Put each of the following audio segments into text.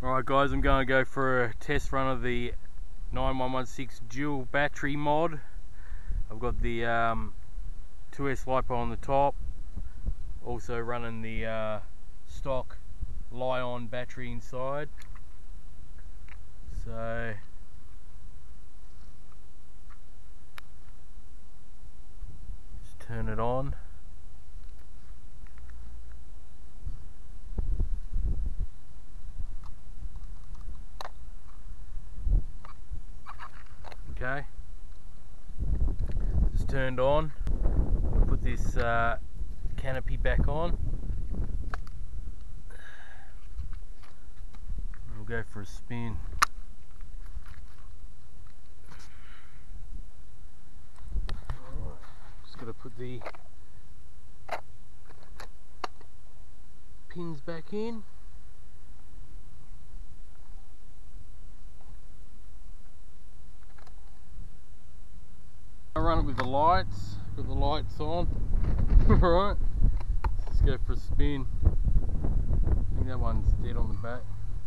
Alright guys, I'm going to go for a test run of the 9116 dual battery mod. I've got the 2S LiPo on the top, also running the stock Li-on battery inside. So just turn it on. Okay, just turned on. I'll put this canopy back on. We'll go for a spin. Alright, just got to put the pins back in. I run it with the lights, got the lights on. Alright, let's go for a spin. I think that one's dead on the back.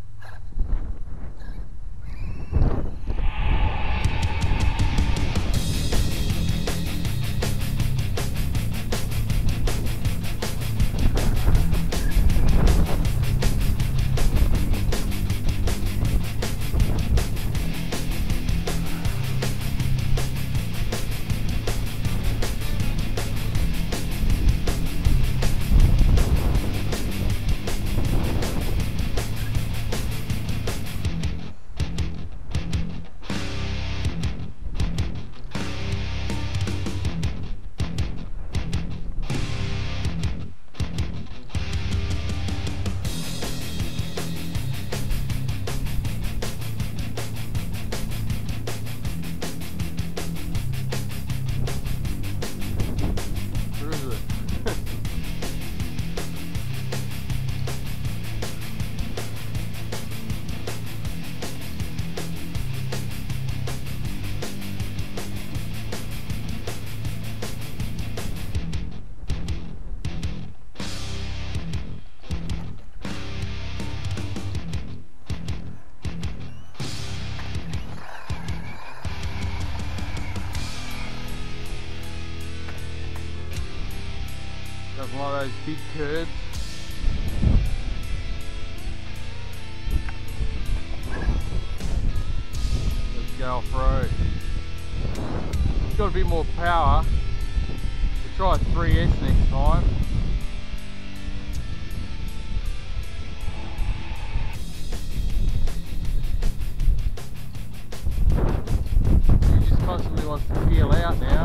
Doesn't like those big curves. Let's go off-road. It's got a bit more power. We'll try a 3S next time. He just constantly wants to peel out now.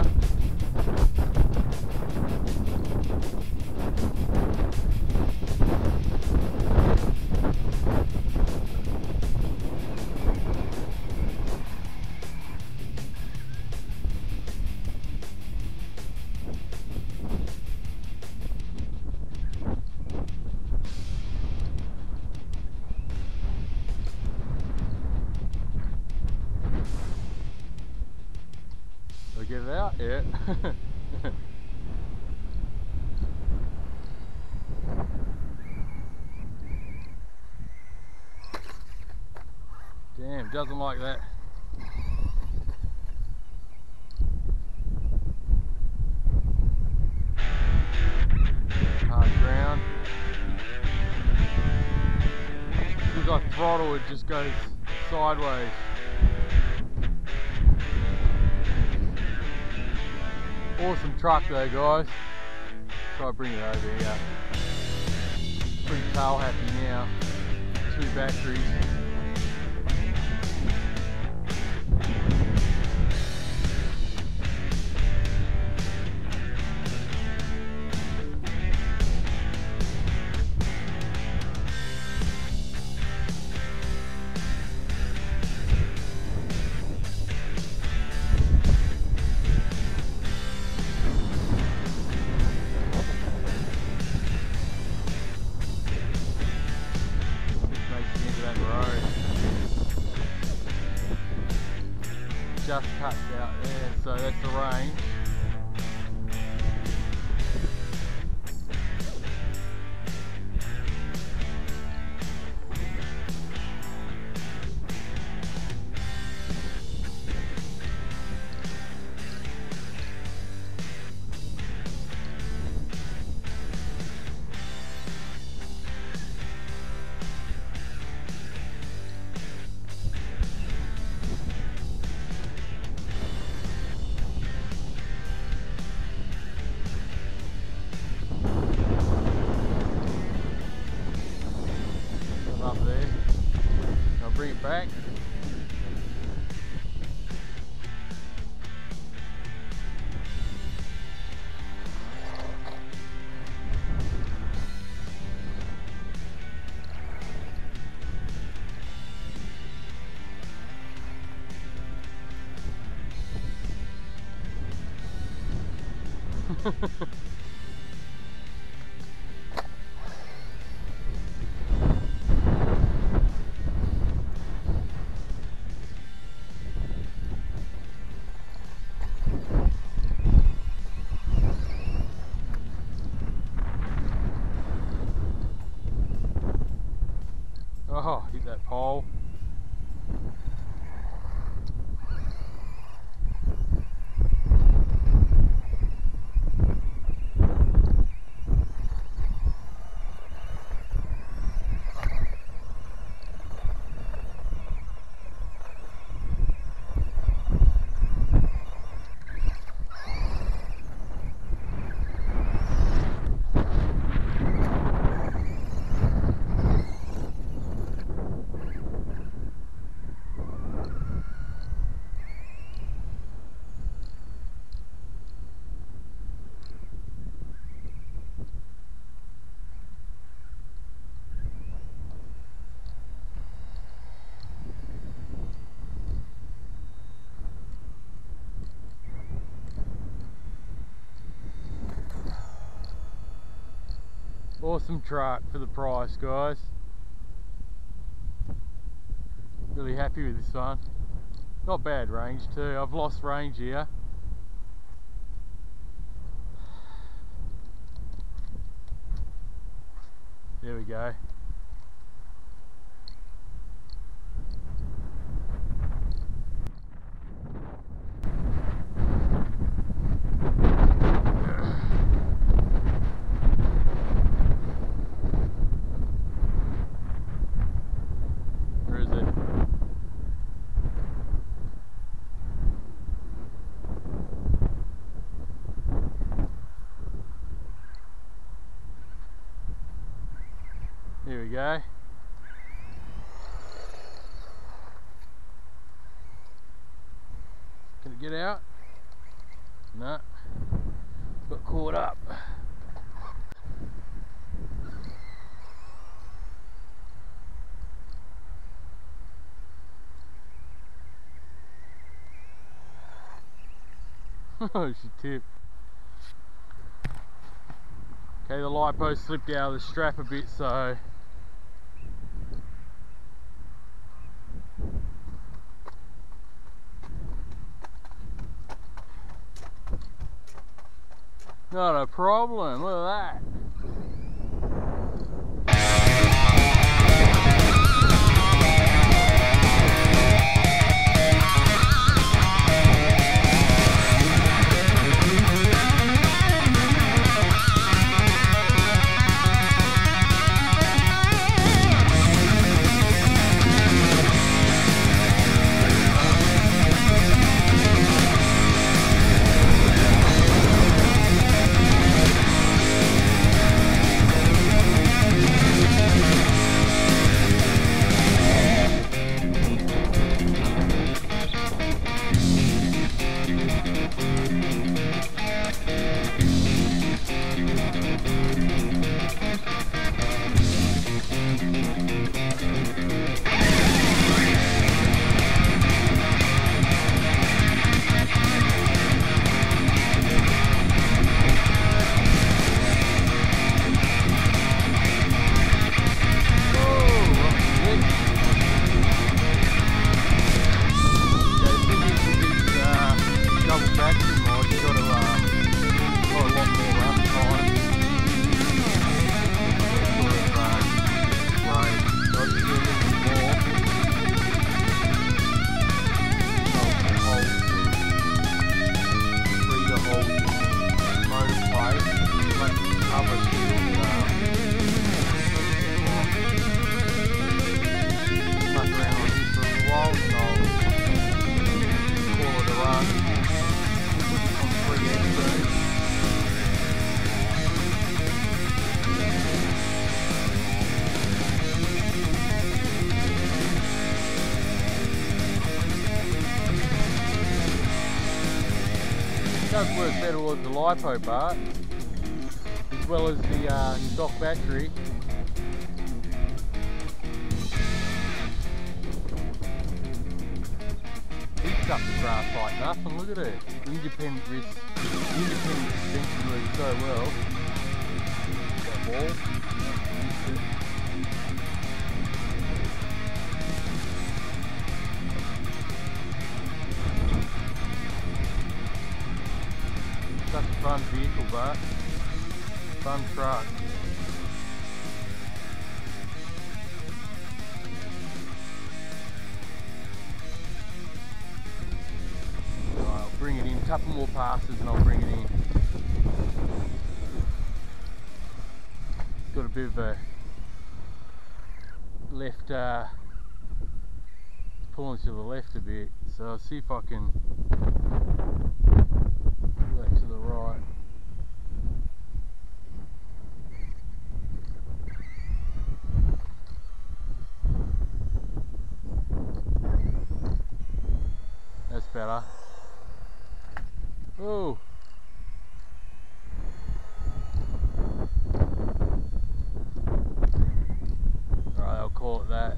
Get it out? Yeah. Damn, doesn't like that. Hard ground. As soon as I throttle, it just goes sideways. Awesome truck though, guys. Try to bring it over here. Pretty tail happy now. 2 batteries. Just cuts out there, so that's the range. bring it back. Oh, hit that pole. Awesome truck for the price, guys. Really happy with this one. Not bad range too. I've lost range here. There we go. Where is it? Here we go. Can it get out? No. Got caught up. Oh, she tipped. Okay, the lipo slipped out of the strap a bit, so not a problem. Look at that. does work better with the LiPo part, as well as the stock battery. Heats up the grass like nothing, look at it. Independent suspension works so well. That ball. Such a fun vehicle, but fun truck. Right, I'll bring it in, a couple more passes and I'll bring it in. Got a bit of a left, pulling to the left a bit, so I'll see if I can pull that to the right. That's better. Oh! Alright, I'll call it that.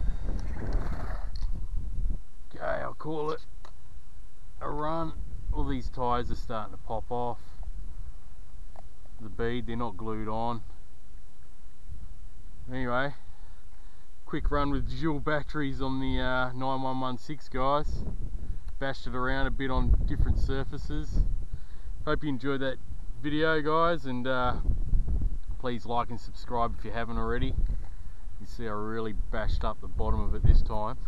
Okay, I'll call it a run. All these tyres are starting to pop off the bead, they're not glued on. Anyway, quick run with dual batteries on the 9116 guys. Bashed it around a bit on different surfaces. Hope you enjoyed that video guys, and please like and subscribe if you haven't already. You see I really bashed up the bottom of it this time.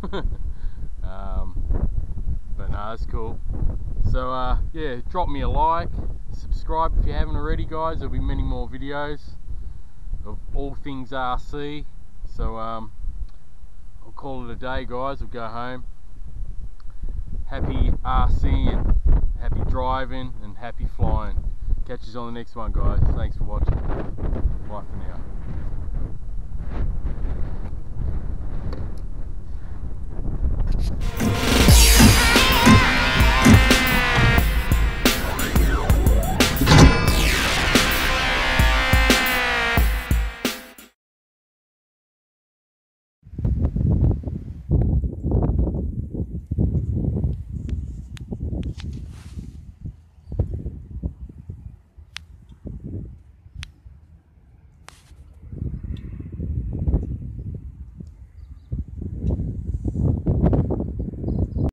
But no, that's cool. So yeah, drop me a like, subscribe if you haven't already guys. There'll be many more videos of all things RC. So I'll call it a day guys, we'll go home. Happy RC and happy driving and happy flying. Catch you on the next one guys. Thanks for watching. Bye for now.